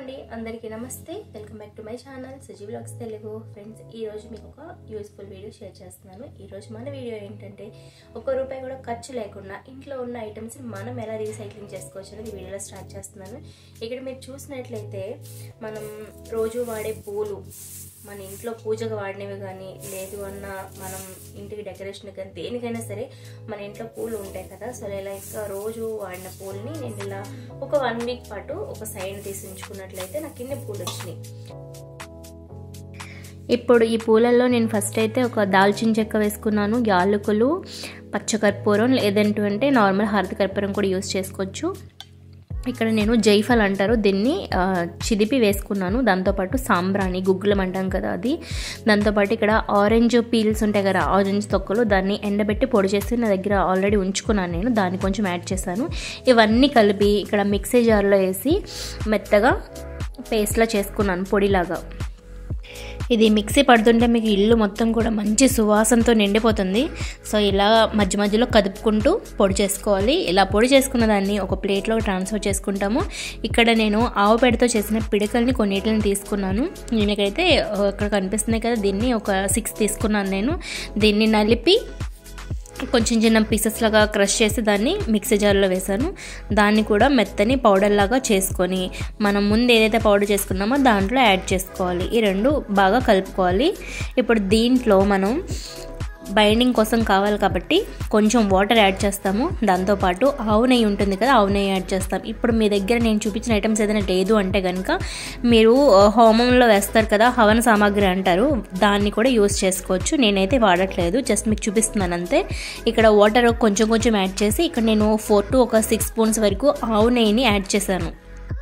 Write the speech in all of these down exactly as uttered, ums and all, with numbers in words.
అండి అందరికీ నమస్తే welcome back to my channel Suji vlogs Telugu friends ఈ రోజు మీకు ఒక యూస్ఫుల్ వీడియో షేర్ చేస్తున్నాను। ఈ రోజు మన వీడియో ఏంటంటే ఒక రూపాయి కూడా ఖర్చు లేకుండా ఇంట్లో ఉన్న ఐటమ్స్ మనం ఎలా రీసైక్లింగ్ చేసుకోవచ్చు అనేది వీడియోలో స్టార్ట్ చేస్తున్నాను। ఇక్కడ మీరు చూసినట్లయితే మనం రోజు వాడే పూలు మన ఇంట్లో పూజకు వాడినవి కానీ లేదు అన్న మనం ఇంటికి డెకరేషన్ కానీ దేనికైనా సరే మన ఇంట్లో పూలు ఉంటాయి కదా। సో ఇలా ఇంకా రోజు వాడిన పూలని నేను ఇలా ఒక వన్ వీక్ పాటు ఒక సైడ్ తీసి ఉంచుకున్నట్లయితే నాకు ఇన్ని పూలు వచ్చినాయి। ఇప్పుడు ఈ పూలల్లో నేను ఫస్ట్ అయితే ఒక దాల్చిన చెక్క వేసుకున్నాను, యాలకులు, పచ్చకర్పూరం లేదంటే నార్మల్ హారతి కర్పూరం కూడా యూస్ చేసుకోవచ్చు। ఇక్కడ నేను జైఫల్ అంటారు దీన్ని చిదిపి వేసుకున్నాను, దాంతోపాటు సాంబ్రాణి గుగ్గులం అంటాం కదా అది, దాంతోపాటు ఇక్కడ ఆరెంజ్ పీల్స్ ఉంటాయి కదా ఆరెంజ్ తొక్కలు దాన్ని ఎండబెట్టి పొడి చేసి నా దగ్గర ఆల్రెడీ ఉంచుకున్నాను నేను, దాన్ని కొంచెం యాడ్ చేశాను। ఇవన్నీ కలిపి ఇక్కడ మిక్సీ జార్లో వేసి మెత్తగా పేస్ట్లా చేసుకున్నాను పొడిలాగా। ఇది మిక్సీ పడుతుంటే మీకు ఇల్లు మొత్తం కూడా మంచి సువాసనతో నిండిపోతుంది। సో ఇలా మధ్య మధ్యలో కదుపుకుంటూ పొడి చేసుకోవాలి। ఇలా పొడి చేసుకున్న దాన్ని ఒక ప్లేట్లో ట్రాన్స్ఫర్ చేసుకుంటాము। ఇక్కడ నేను ఆవు పేడతో చేసిన పిడకల్ని కొన్నిటిని తీసుకున్నాను, నేనకైతే ఇక్కడ కనిపిస్తున్నాయి కదా దీన్ని ఒక సిక్స్ తీసుకున్నాను నేను। దీన్ని నలిపి కొంచెం చిన్న పీసెస్ లాగా క్రష్ చేసి దాన్ని మిక్సీ జార్లో వేసాను। దాన్ని కూడా మెత్తని పౌడర్ లాగా చేసుకొని మనం ముందు ఏదైతే పౌడర్ చేసుకున్నామో దాంట్లో యాడ్ చేసుకోవాలి, ఈ రెండు బాగా కలుపుకోవాలి। ఇప్పుడు దీంట్లో మనం బైండింగ్ కోసం కావాలి కాబట్టి కొంచెం వాటర్ యాడ్ చేస్తాము, దాంతోపాటు ఆవు నెయ్యి ఉంటుంది కదా ఆవు నెయ్యి యాడ్ చేస్తాం। ఇప్పుడు మీ దగ్గర నేను చూపించిన ఐటమ్స్ ఏదైనా లేదు అంటే కనుక మీరు హోమంలో వేస్తారు కదా హవన సామాగ్రి అంటారు, దాన్ని కూడా యూస్ చేసుకోవచ్చు, నేనైతే వాడట్లేదు జస్ట్ మీకు చూపిస్తున్నాను అంతే। ఇక్కడ వాటర్ కొంచెం కొంచెం యాడ్ చేసి ఇక్కడ నేను ఫోర్ టు ఒక సిక్స్ స్పూన్స్ వరకు ఆవు నెయ్యిని యాడ్ చేశాను।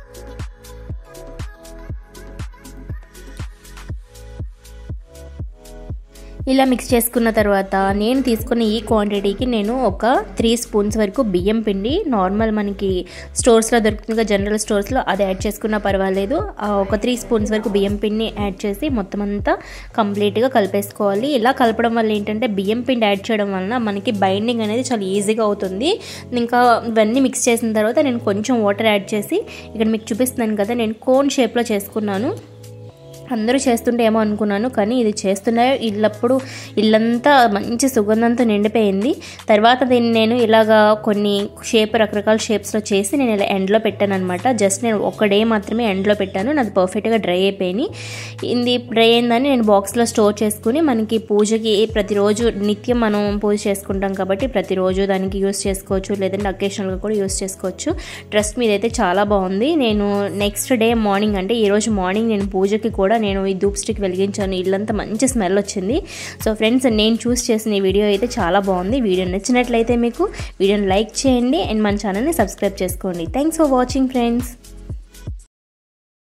ఇలా మిక్స్ చేసుకున్న తర్వాత నేను తీసుకున్న ఈ క్వాంటిటీకి నేను ఒక త్రీ స్పూన్స్ వరకు బియ్యం పిండి నార్మల్ మనకి స్టోర్స్లో దొరుకుతుంది జనరల్ స్టోర్స్లో అది యాడ్ చేసుకున్నా పర్వాలేదు, ఒక త్రీ స్పూన్స్ వరకు బియ్యం పిండిని యాడ్ చేసి మొత్తం అంతా కంప్లీట్గా కలిపేసుకోవాలి। ఇలా కలపడం వల్ల ఏంటంటే బియ్యం పిండి యాడ్ చేయడం వలన మనకి బైండింగ్ అనేది చాలా ఈజీగా అవుతుంది। ఇంకా ఇవన్నీ మిక్స్ చేసిన తర్వాత నేను కొంచెం వాటర్ యాడ్ చేసి ఇక్కడ మీకు చూపిస్తున్నాను కదా నేను కోన్ షేప్లో చేసుకున్నాను। అందరూ చేస్తుంటే ఏమో అనుకున్నాను కానీ ఇది చేస్తున్నా ఇల్లప్పుడు ఇల్లంతా మంచి సుగంధంతో నిండిపోయింది। తర్వాత దీన్ని నేను ఇలాగా కొన్ని షేప్ రకరకాల షేప్స్లో చేసి నేను ఇలా ఎండ్లో పెట్టాను అనమాట, జస్ట్ నేను ఒక డే మాత్రమే ఎండ్లో పెట్టాను, నాది పర్ఫెక్ట్గా డ్రై అయిపోయినాయి। ఇది డ్రై అయిందని నేను బాక్స్లో స్టోర్ చేసుకుని మనకి పూజకి ప్రతిరోజు నిత్యం మనం పూజ చేసుకుంటాం కాబట్టి ప్రతిరోజు దానికి యూస్ చేసుకోవచ్చు, లేదంటే అకేషనల్గా కూడా యూస్ చేసుకోవచ్చు। ట్రస్ట్ మీద అయితే చాలా బాగుంది। నేను నెక్స్ట్ డే మార్నింగ్ అంటే ఈరోజు మార్నింగ్ నేను పూజకి కూడా నేను ఈ ధూప్ స్టిక్ వెలిగించాను, ఇల్లంతా మంచి స్మెల్ వచ్చింది। సో ఫ్రెండ్స్ నేను చూస్ చేసిన ఈ వీడియో అయితే చాలా బాగుంది, వీడియో నచ్చినట్లయితే మీకు వీడియోని లైక్ చేయండి అండ్ మన ఛానల్ని సబ్స్క్రైబ్ చేసుకోండి। Thanks for watching friends.